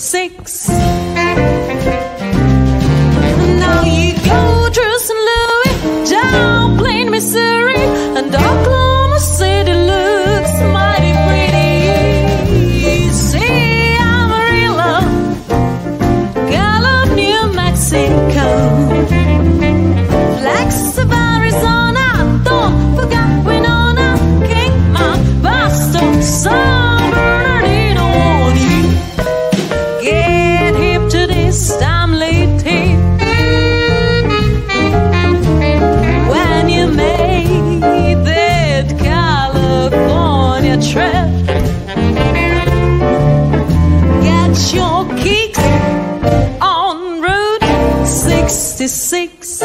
66. Now you go through St. Louis, down Plain, Missouri, and Oklahoma City looks mighty pretty. See Amarillo, Gallup, New Mexico, Flex of Arizona, don't forget Winona, Kingman, Boston, San Bernardino. On you get hip to this timely tape. When you made that California trip, get your kicks on Route 66.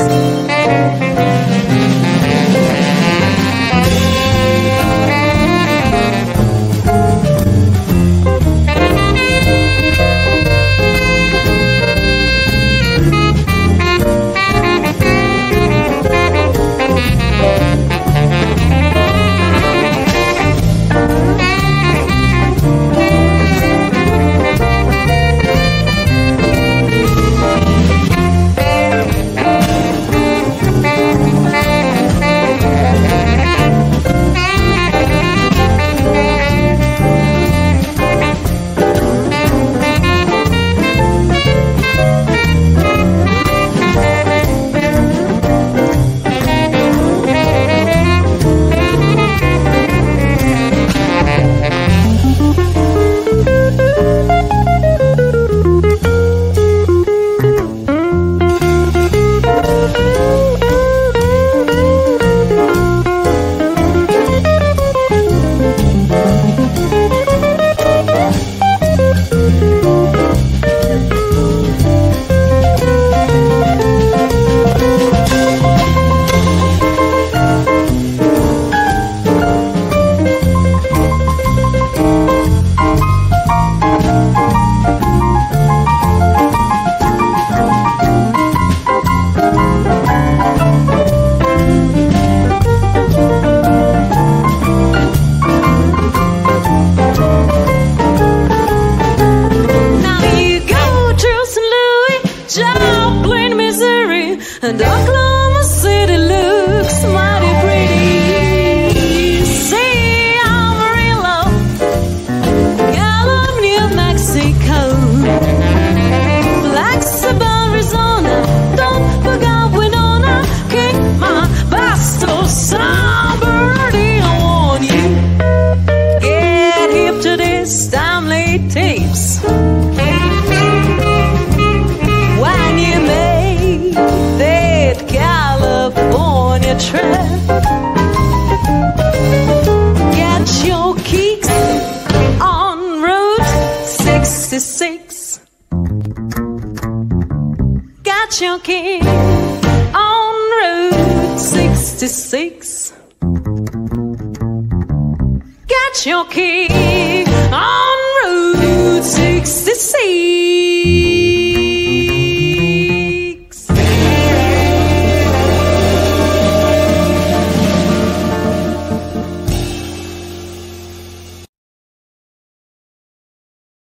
And Oklahoma City looks mighty pretty. See Amarillo, Gallup, New Mexico, Flex of Arizona, don't forget Winona, Kingman, Boston, San Bernardino. On you get hip to this timely tapes. When you made that California trip, get your kicks on Route 66. Get your kick on Route 66. Get your kick on Route